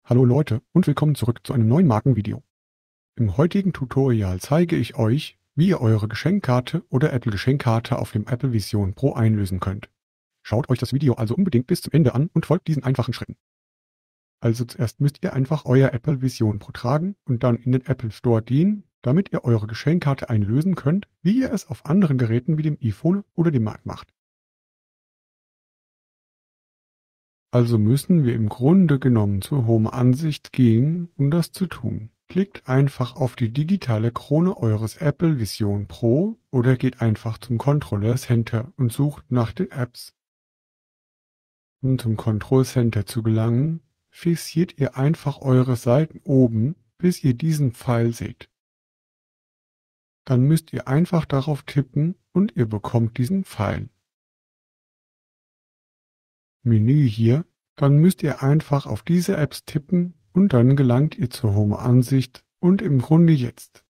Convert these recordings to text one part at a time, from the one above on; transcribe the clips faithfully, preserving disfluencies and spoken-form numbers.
Hallo Leute und willkommen zurück zu einem neuen Markenvideo. Im heutigen Tutorial zeige ich euch, wie ihr eure Geschenkkarte oder Apple Geschenkkarte auf dem Apple Vision Pro einlösen könnt. Schaut euch das Video also unbedingt bis zum Ende an und folgt diesen einfachen Schritten. Also zuerst müsst ihr einfach euer Apple Vision Pro tragen und dann in den Apple Store gehen, damit ihr eure Geschenkkarte einlösen könnt, wie ihr es auf anderen Geräten wie dem iPhone oder dem Mac macht. Also müssen wir im Grunde genommen zur Home-Ansicht gehen, um das zu tun. Klickt einfach auf die digitale Krone eures Apple Vision Pro oder geht einfach zum Controller Center und sucht nach den Apps. Um zum Control Center zu gelangen, fixiert ihr einfach eure Seiten oben, bis ihr diesen Pfeil seht. Dann müsst ihr einfach darauf tippen und ihr bekommt diesen Pfeil. Menü hier, dann müsst ihr einfach auf diese Apps tippen und dann gelangt ihr zur Home-Ansicht und im Grunde jetzt.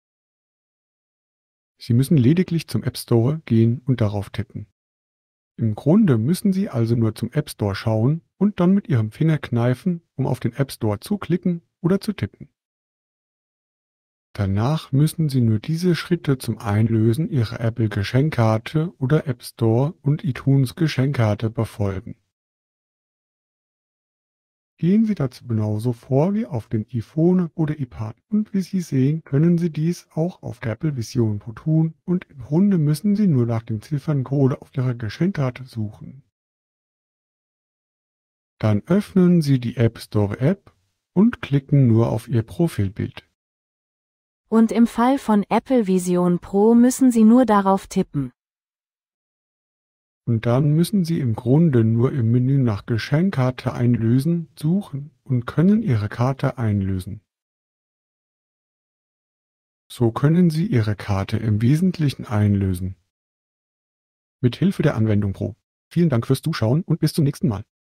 Sie müssen lediglich zum App Store gehen und darauf tippen. Im Grunde müssen Sie also nur zum App Store schauen und dann mit Ihrem Finger kneifen, um auf den App Store zu klicken oder zu tippen. Danach müssen Sie nur diese Schritte zum Einlösen Ihrer Apple Geschenkkarte oder App Store und iTunes Geschenkkarte befolgen. Gehen Sie dazu genauso vor wie auf dem iPhone oder iPad und wie Sie sehen, können Sie dies auch auf der Apple Vision Pro tun und im Grunde müssen Sie nur nach dem Zifferncode auf Ihrer Geschenkkarte suchen. Dann öffnen Sie die App Store App und klicken nur auf Ihr Profilbild. Und im Fall von Apple Vision Pro müssen Sie nur darauf tippen. Und dann müssen Sie im Grunde nur im Menü nach Geschenkkarte einlösen, suchen und können Ihre Karte einlösen. So können Sie Ihre Karte im Wesentlichen einlösen. Mit Hilfe der Anwendung Pro. Vielen Dank fürs Zuschauen und bis zum nächsten Mal.